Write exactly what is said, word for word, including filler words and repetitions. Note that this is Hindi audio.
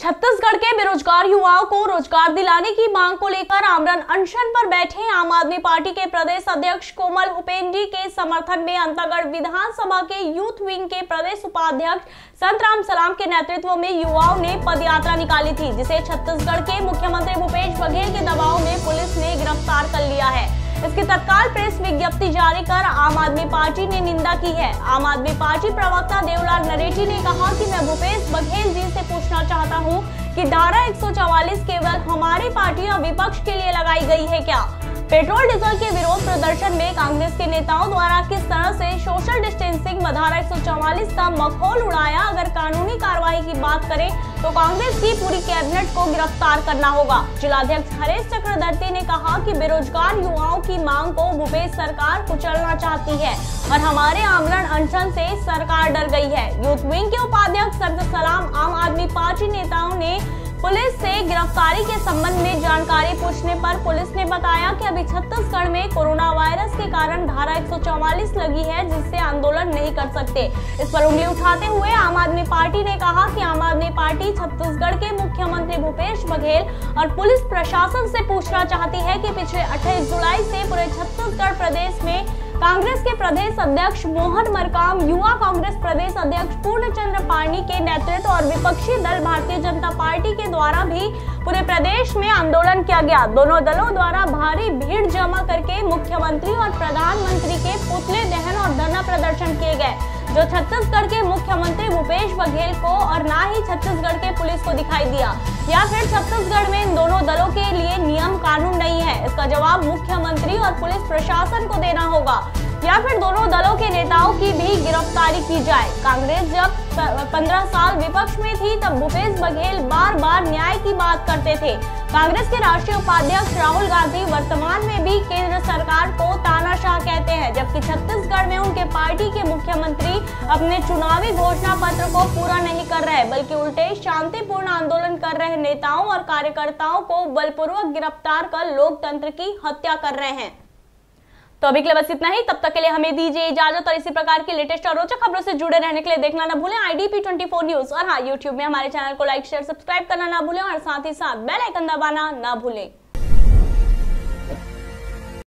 छत्तीसगढ़ के बेरोजगार युवाओं को रोजगार दिलाने की मांग को लेकर आमरण अनशन पर बैठे आम आदमी पार्टी के प्रदेश अध्यक्ष कोमल हुपेंडी के समर्थन में अंतागढ़ विधानसभा के यूथ विंग के प्रदेश उपाध्यक्ष संतराम सलाम के नेतृत्व में युवाओं ने पदयात्रा निकाली थी, जिसे छत्तीसगढ़ के मुख्यमंत्री भूपेश बघेल के दबाव में पुलिस ने गिरफ्तार कर लिया है। इसकी तत्काल प्रेस विज्ञप्ति जारी कर आम आदमी पार्टी ने निंदा की है। आम आदमी पार्टी प्रवक्ता देवलाल नरेटी ने कहा कि मैं भूपेश बघेल जी से पूछना चाहता हूं कि धारा एक सौ चौवालीस केवल हमारी पार्टी और विपक्ष के लिए लगाई गई है क्या? पेट्रोल डीजल के विरोध प्रदर्शन में कांग्रेस के नेताओं द्वारा किस तरह से सोशल डिस्टेंसिंग व धारा एक सौ चौवालीस का मखौल उड़ाया। अगर कानूनी कार्रवाई की बात करें तो कांग्रेस की पूरी कैबिनेट को गिरफ्तार करना होगा। जिलाध्यक्ष हरेश चक्रवर्ती ने कहा कि बेरोजगार युवाओं की मांग को भूपेश सरकार कुचलना चाहती है और हमारे आमरण अनशन से सरकार डर गई है। यूथ विंग के उपाध्यक्ष संतराम सलाम आम आदमी पार्टी नेताओं ने पुलिस से गिरफ्तारी के संबंध में जानकारी पूछने पर पुलिस ने बताया कि अभी छत्तीसगढ़ में कोरोना वायरस के कारण धारा एक सौ चौवालीस लगी है, जिससे आंदोलन नहीं कर सकते। इस पर उंगली उठाते हुए आम आदमी पार्टी ने कहा कि आम आदमी पार्टी छत्तीसगढ़ के मुख्यमंत्री भूपेश बघेल और पुलिस प्रशासन से पूछना चाहती है कि पिछले अट्ठाईस जुलाई से पूरे छत्तीसगढ़ प्रदेश में कांग्रेस के प्रदेश अध्यक्ष मोहन मरकाम, युवा कांग्रेस प्रदेश अध्यक्ष पूर्णचंद्र पानी के नेतृत्व और विपक्षी दल भारतीय जनता पार्टी के द्वारा भी पूरे प्रदेश में आंदोलन किया गया। दोनों दलों द्वारा भारी भीड़ जमा करके मुख्यमंत्री और प्रधानमंत्री के पुतले दहन और धरना प्रदर्शन किए गए, जो छत्तीसगढ़ के मुख्यमंत्री भूपेश बघेल को और ना ही छत्तीसगढ़ के पुलिस को दिखाई दिया। या फिर छत्तीसगढ़ में इन दोनों दलों के लिए नियम कानून नहीं है? इसका जवाब मुख्यमंत्री और पुलिस प्रशासन को देना होगा, या फिर दोनों दलों के नेताओं की भी गिरफ्तारी की जाए। कांग्रेस जब पंद्रह साल विपक्ष में थी तब भूपेश बघेल बार बार न्याय की बात करते थे। कांग्रेस के राष्ट्रीय उपाध्यक्ष राहुल गांधी वर्तमान में भी केंद्र सरकार को तानाशाह कहते हैं, जबकि छत्तीसगढ़ में उनके पार्टी के मुख्यमंत्री अपने चुनावी घोषणा पत्र को पूरा नहीं कर रहे, बल्कि उल्टे शांतिपूर्ण आंदोलन कर रहे नेताओं और कार्यकर्ताओं को बलपूर्वक गिरफ्तार कर लोकतंत्र की हत्या कर रहे हैं। तो अभी के लिए बस इतना ही। तब तक के लिए हमें दीजिए इजाजत और इसी प्रकार की लेटेस्ट और रोचक खबरों से जुड़े रहने के लिए देखना ना भूलें I D P twenty four news और हाँ यूट्यूब में हमारे चैनल को लाइक शेयर सब्सक्राइब करना ना भूलें और साथ ही साथ बेल आइकन दबाना ना भूलें।